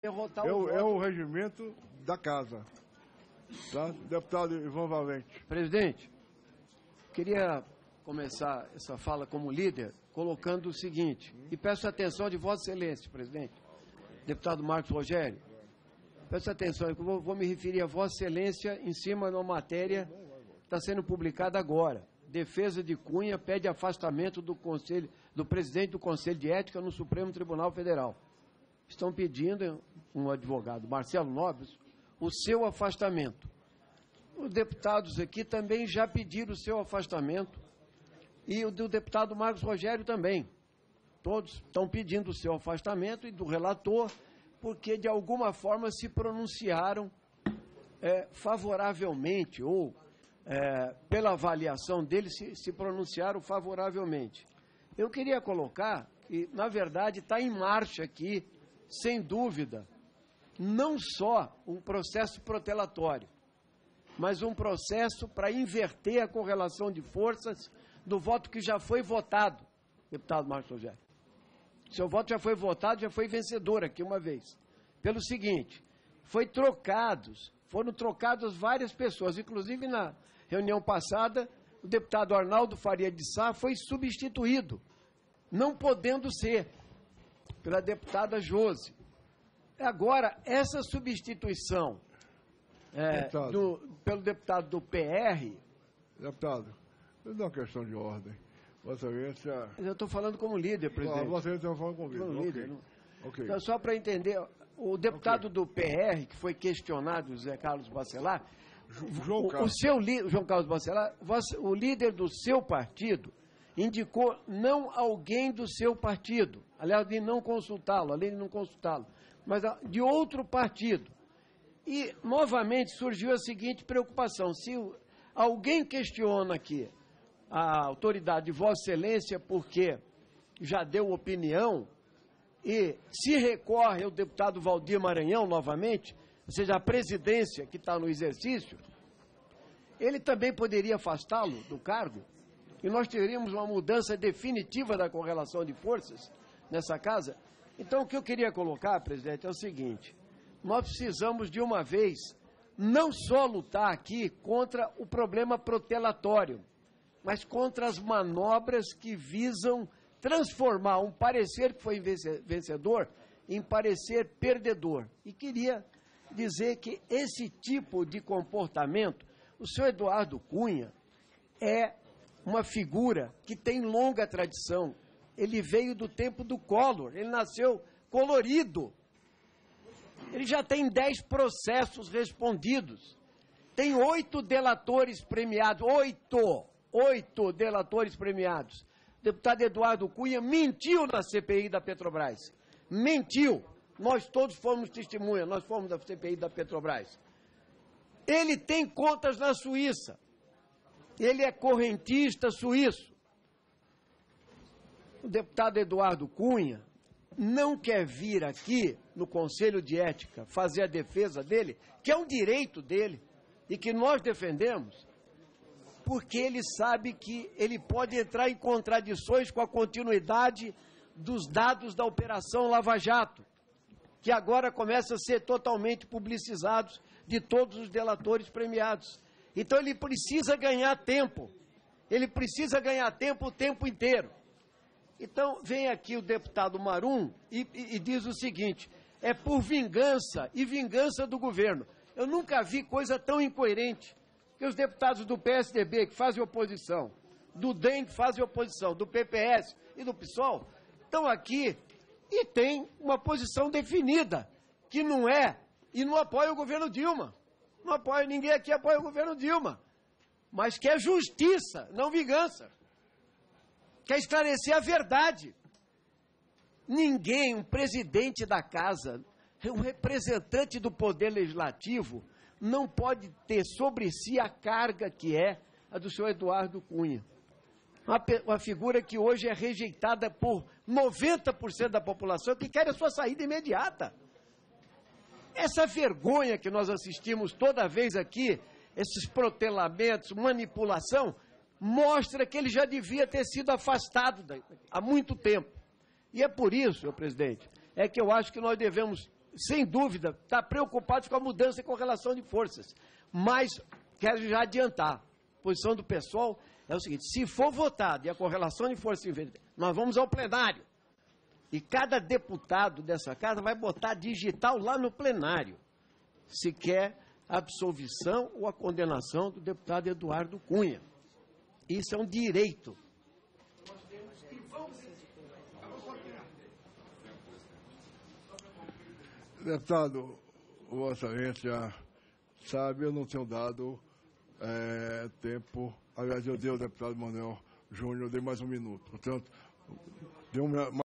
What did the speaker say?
É o regimento da casa. Tá? Deputado Ivan Valente. Presidente, queria começar essa fala como líder colocando o seguinte, e peço atenção de Vossa Excelência, presidente, deputado Marcos Rogério, peço atenção, eu vou me referir a Vossa Excelência em cima de uma matéria que está sendo publicada agora. Defesa de Cunha pede afastamento do presidente do Conselho de Ética no Supremo Tribunal Federal. Estão pedindo, um advogado, Marcelo Nobre, o seu afastamento. Os deputados aqui também já pediram o seu afastamento e o do deputado Marcos Rogério também. Todos estão pedindo o seu afastamento e do relator, porque de alguma forma se pronunciaram favoravelmente ou pela avaliação deles se pronunciaram favoravelmente. Eu queria colocar que, na verdade, está em marcha aqui, sem dúvida, não só um processo protelatório, mas um processo para inverter a correlação de forças do voto que já foi votado, deputado Marcos Rogério. Seu voto já foi votado, já foi vencedor aqui uma vez. Pelo seguinte, foram trocadas várias pessoas, inclusive na reunião passada, o deputado Arnaldo Faria de Sá foi substituído, não podendo ser, pela deputada Josi. Agora, essa substituição pelo deputado do PR... Deputado, não é uma questão de ordem. Vossa Excelência... Eu estou falando como líder, presidente. Vossa Excelência está falando comigo. Como líder. Okay. Então, só para entender, o deputado do PR, que foi questionado, o Zé Carlos Bacelar, João Carlos Bacelar, o líder do seu partido indicou não alguém do seu partido, aliás, de não consultá-lo, além de não consultá-lo, mas de outro partido. E, novamente, surgiu a seguinte preocupação, se alguém questiona aqui a autoridade de Vossa Excelência porque já deu opinião e se recorre ao deputado Valdir Maranhão novamente, ou seja, a presidência que está no exercício, ele também poderia afastá-lo do cargo e nós teríamos uma mudança definitiva da correlação de forças nessa casa. Então, o que eu queria colocar, presidente, é o seguinte, nós precisamos de uma vez não só lutar aqui contra o problema protelatório, mas contra as manobras que visam transformar um parecer que foi vencedor em parecer perdedor. E queria dizer que esse tipo de comportamento, o senhor Eduardo Cunha é uma figura que tem longa tradição. Ele veio do tempo do Collor, ele nasceu colorido. Ele já tem 10 processos respondidos. Tem 8 delatores premiados, 8 delatores premiados. O deputado Eduardo Cunha mentiu na CPI da Petrobras. Mentiu. Nós todos fomos testemunhas, nós fomos da CPI da Petrobras. Ele tem contas na Suíça. Ele é correntista suíço. O deputado Eduardo Cunha não quer vir aqui no Conselho de Ética fazer a defesa dele, que é um direito dele e que nós defendemos, porque ele sabe que ele pode entrar em contradições com a continuidade dos dados da Operação Lava Jato, que agora começa a ser totalmente publicizados de todos os delatores premiados. Então ele precisa ganhar tempo. Ele precisa ganhar tempo o tempo inteiro. Então vem aqui o deputado Marum e diz o seguinte, é por vingança e vingança do governo. Eu nunca vi coisa tão incoerente. Que os deputados do PSDB que fazem oposição, do DEM que fazem oposição, do PPS e do PSOL, estão aqui e têm uma posição definida, que não é, e não apoia o governo Dilma. Não apoia, ninguém aqui apoia o governo Dilma, mas quer justiça, não vingança. Quer esclarecer a verdade. Ninguém, um presidente da casa, um representante do poder legislativo, não pode ter sobre si a carga que é a do senhor Eduardo Cunha. Uma figura que hoje é rejeitada por 90% da população que quer a sua saída imediata. Essa vergonha que nós assistimos toda vez aqui, esses protelamentos, manipulação, mostra que ele já devia ter sido afastado há muito tempo. E é por isso, senhor presidente, é que eu acho que nós devemos sem dúvida, está preocupado com a mudança e correlação de forças. Mas, quero já adiantar, a posição do PSOL é o seguinte, se for votado e a correlação de forças nós vamos ao plenário. E cada deputado dessa casa vai botar digital lá no plenário, se quer a absolvição ou a condenação do deputado Eduardo Cunha. Isso é um direito. Deputado, Vossa Excelência sabe, eu não tenho dado tempo. Aliás, eu dei ao deputado Manuel Júnior, eu dei mais um minuto. Portanto, deu